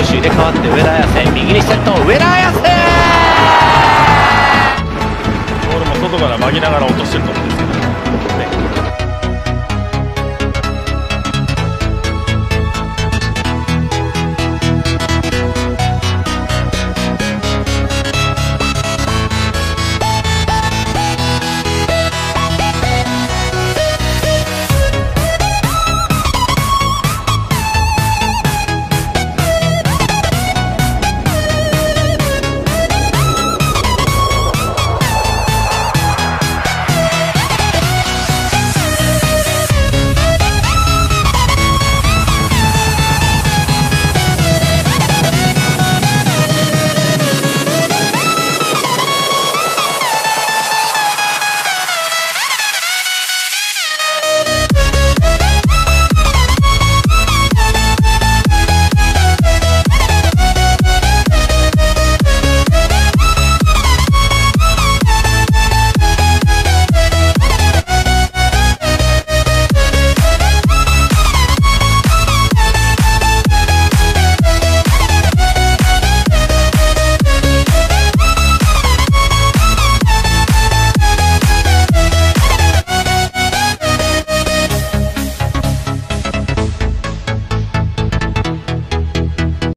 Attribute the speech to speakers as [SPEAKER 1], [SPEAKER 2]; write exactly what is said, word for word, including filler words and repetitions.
[SPEAKER 1] 手入れ替わって上田綺世、右にセット、上田綺世。
[SPEAKER 2] ボールも外から巻きながら落としてると思う。